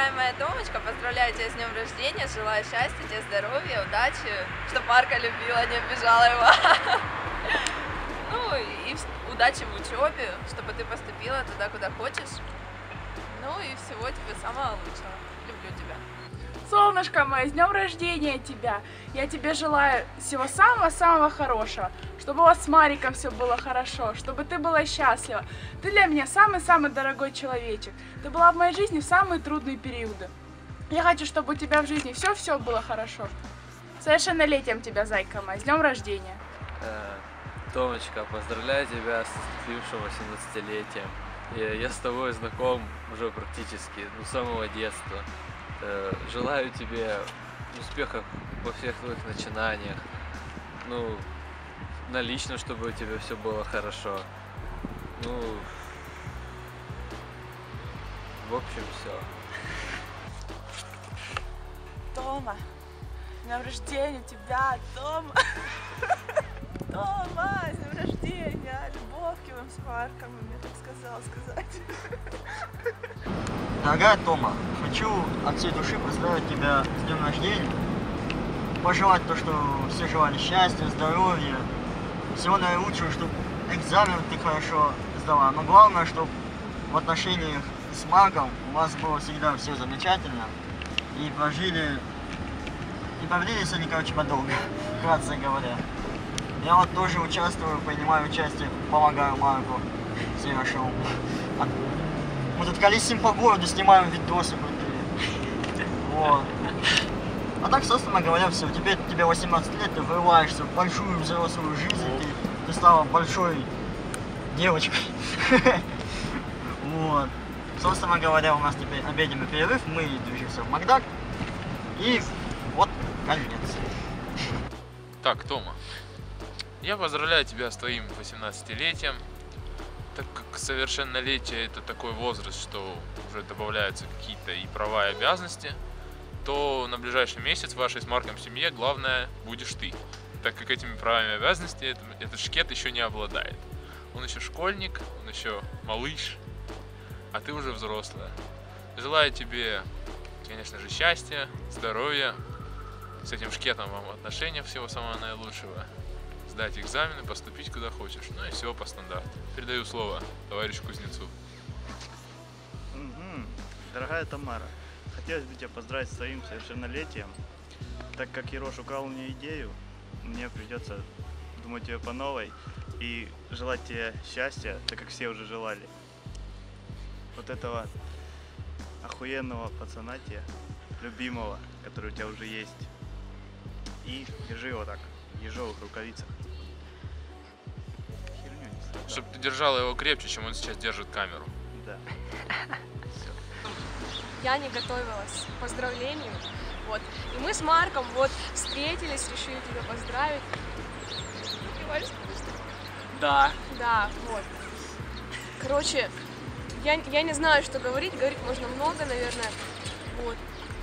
Дорогая моя Томочка, поздравляю тебя с днем рождения, желаю счастья, тебе здоровья, удачи, чтобы Марка любила, не обижала его. Ну и удачи в учебе, чтобы ты поступила туда, куда хочешь. Ну и всего тебе самого лучшего. Люблю тебя. Солнышко мое, с днем рождения тебя! Я тебе желаю всего самого-самого хорошего, чтобы у вас с Мариком все было хорошо, чтобы ты была счастлива. Ты для меня самый-самый дорогой человечек. Ты была в моей жизни в самые трудные периоды. Я хочу, чтобы у тебя в жизни все-все было хорошо. С совершеннолетием тебя, зайка моя, с днем рождения! Томочка, поздравляю тебя с наступившим 18-летием. Я с тобой знаком уже практически, с самого детства. Желаю тебе успехов во всех твоих начинаниях. На лично, чтобы у тебя все было хорошо. В общем, все. Тома, с днем рождения тебя, Тома! Тома, с днем рождения! Любовки вам с Марком, мне так сказал сказать. Дорогая Тома, хочу от всей души поздравить тебя с днем рождения. Пожелать то, что все желали счастья, здоровья, всего наилучшего, чтобы экзамен ты хорошо сдала. Но главное, чтобы в отношениях с Марком у вас было всегда все замечательно. И продлились они, подолго, вкратце говоря. Я вот тоже участвую, принимаю участие, помогаю Марку с его шоу. Мы тут колесим по городу, снимаем видосы крутые. Вот. А так, собственно говоря, все. Теперь тебе 18 лет, ты врываешься в большую взрослую жизнь, ты стала большой девочкой. Вот. Собственно говоря, у нас теперь обеденный перерыв, мы движемся в Макдак. И вот конец. Так, Тома, я поздравляю тебя с твоим 18-летием. Так как совершеннолетие это такой возраст, что уже добавляются какие-то и права, и обязанности, то на ближайший месяц в вашей с Марком семье главное будешь ты. Так как этими правами и обязанностями этот шкет еще не обладает. Он еще школьник, он еще малыш, а ты уже взрослая. Желаю тебе, конечно же, счастья, здоровья, с этим шкетом вам отношения, всего самого наилучшего. Сдать экзамены, поступить куда хочешь, и всего по стандарту. Передаю слово товарищу Кузнецу. Дорогая Тамара, хотелось бы тебя поздравить с твоим совершеннолетием. Так как Ерош украл мне идею, мне придется думать ее по новой и желать тебе счастья, так как все уже желали. Вот этого охуенного пацана тебе, любимого, который у тебя уже есть. И держи его так, в ежовых рукавицах. Чтобы ты держала его крепче, чем он сейчас держит камеру. Да. Я не готовилась к поздравлению. Вот. И мы с Марком встретились, решили тебя поздравить. Да. Да, вот. Короче, я не знаю, что говорить. Говорить можно много, наверное. Вот.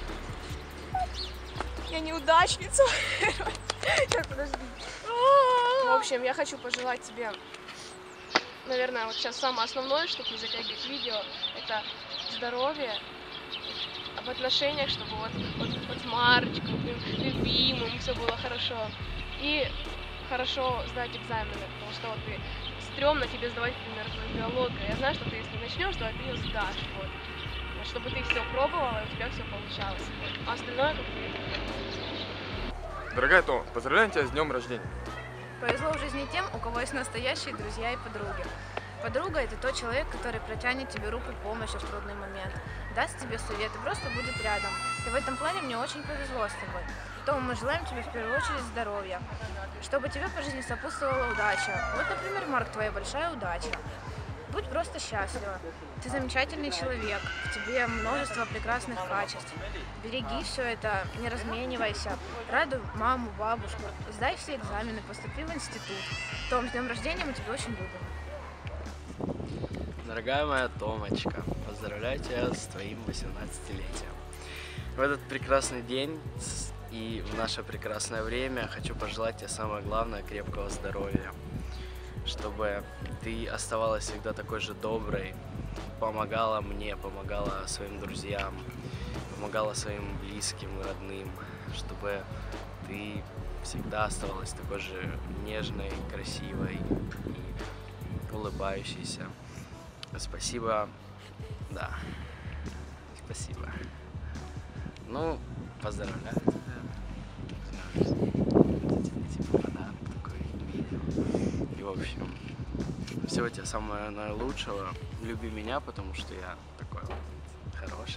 Я неудачница. Сейчас, подожди. В общем, я хочу пожелать тебе, наверное, вот сейчас самое основное, чтобы не затягивать видео, это здоровье, об отношениях, чтобы вот с Марочкой, любимым, все было хорошо. И хорошо сдать экзамены, потому что вот ты стрёмно тебе сдавать, например, биологию. Я знаю, что ты, если начнешь, то ты ее сдашь. Вот. Чтобы ты все пробовала, и у тебя все получалось. А остальное как ты. Дорогая Тома, поздравляю тебя с днем рождения. Повезло в жизни тем, у кого есть настоящие друзья и подруги. Подруга – это тот человек, который протянет тебе руку помощи в трудный момент, даст тебе совет и просто будет рядом. И в этом плане мне очень повезло с тобой. Тома, мы желаем тебе в первую очередь здоровья, чтобы тебе по жизни сопутствовала удача. Вот, например, Марк, твоя большая удача. Будь просто счастлива. Ты замечательный человек, в тебе множество прекрасных качеств. Береги все это, не разменивайся, радуй маму, бабушку, сдай все экзамены, поступи в институт. Том, с днем рождения, мы тебя очень любим. Дорогая моя Томочка, поздравляю тебя с твоим 18-летием. В этот прекрасный день и в наше прекрасное время хочу пожелать тебе самое главное – крепкого здоровья. Чтобы ты оставалась всегда такой же доброй, помогала мне, помогала своим друзьям помогала своим близким и родным, чтобы ты всегда оставалась такой же нежной, красивой и улыбающейся. Спасибо, да, спасибо. Ну, поздравляю тебя. Типа подарок такой видео. И в общем, всего тебе самого наилучшего. Люби меня, потому что я такой вот хороший.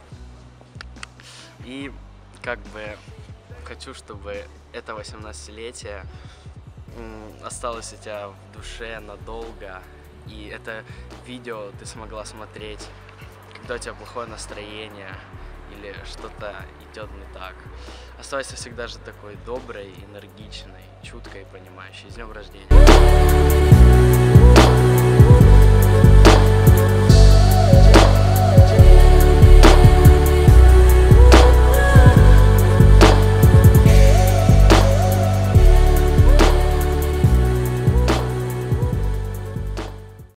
И как бы хочу, чтобы это 18-летие осталось у тебя в душе надолго. И это видео ты смогла смотреть, когда у тебя плохое настроение или что-то идет не так. Оставайся всегда же такой доброй, энергичной, чуткой и понимающей. С днем рождения!